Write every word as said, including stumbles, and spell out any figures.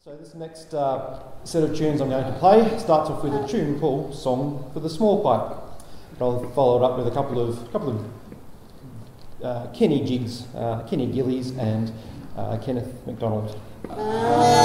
So this next uh, set of tunes I'm going to play starts off with a tune called Song for the Smallpipe. I'll follow it up with a couple of couple of uh, Kenny jigs, uh, Kenny Gillies and uh, Kenneth MacDonald.